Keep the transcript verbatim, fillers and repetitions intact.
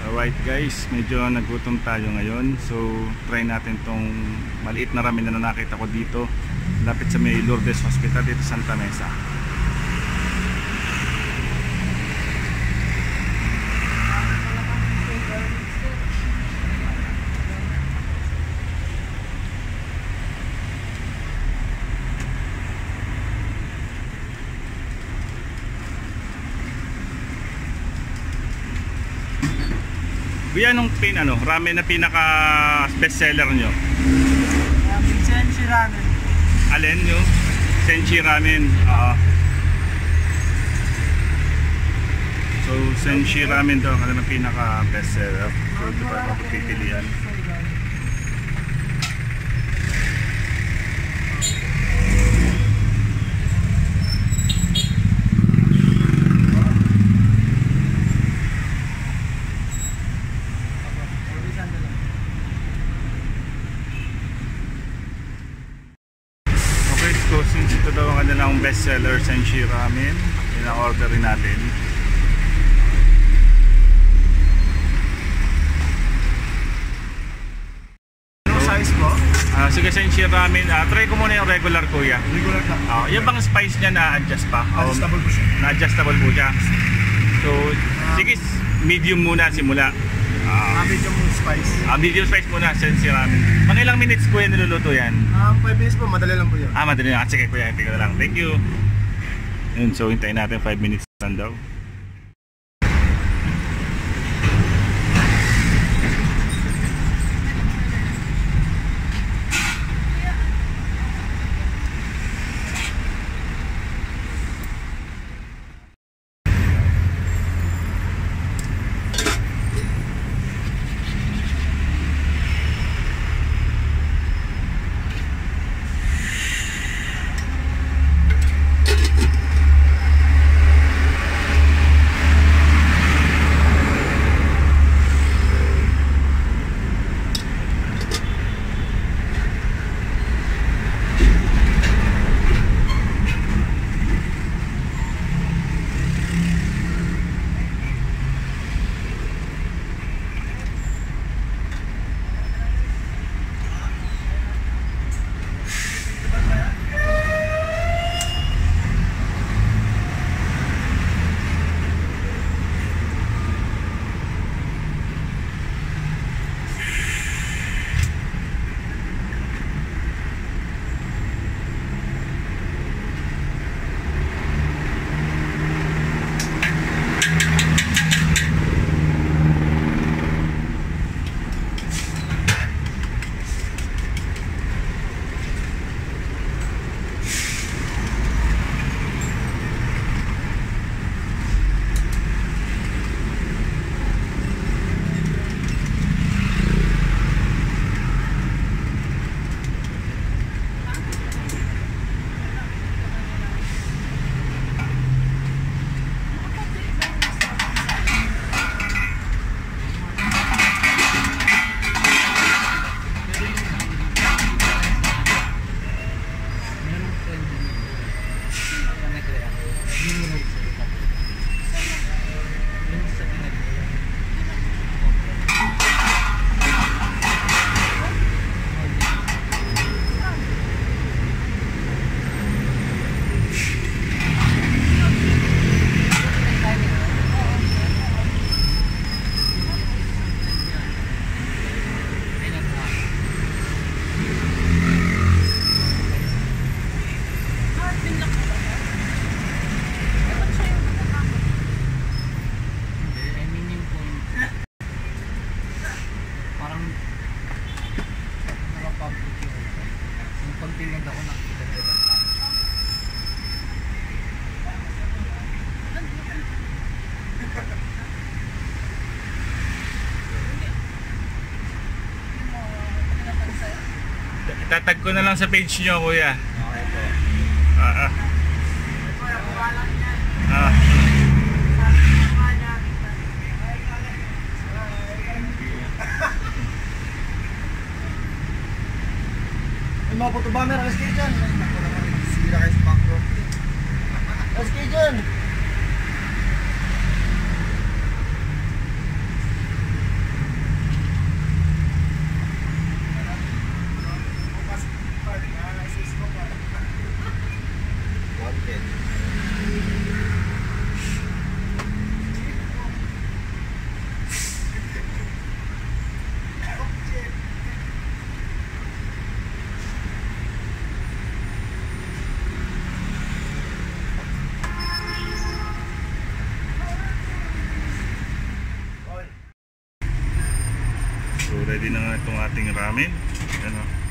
Alright guys, medyo nagutom tayo ngayon. So try natin tong maliit na ramen na nakita ko dito lapit sa may Lourdes Hospital dito sa Santa Mesa. Kuya, anong pin, ano, ramen na pinaka best seller nyo? Uh, Senshi ramen. Alin nyo? Senshi ramen. Uh, so Senshi ramen daw ang pinaka best seller. So ito pa ako pipilian. So since ito daw ang kanilang best seller, Senshi ramen, ina-order rin natin. Anong size po? Uh, sige, Senshi ramen, uh, try ko muna yung regular, kuya. Regular lang. Uh, yung bang spice niya na-adjust pa? Adjustable po siya. Na-adjustable po siya. So sige, medium muna simula. Uh, medium spice. Uh, medium spice muna, Senshi ramen. Mga ilang minutes kuya niluluto yan? Um, five minutes po, madali lang po yun. Ah, madali lang. Sige kuya, hintayin ko na lang. Thank you. Yun, so hintayin natin five minutes lang daw. Itatag ko na lang sa page nyo, kuya. Okay po. Ah, ah. Ah. May mga photobomber, alas kayo dyan. Sira kayo sa background. Alas kayo dyan. ready na nga itong ating ramen. Ayan o.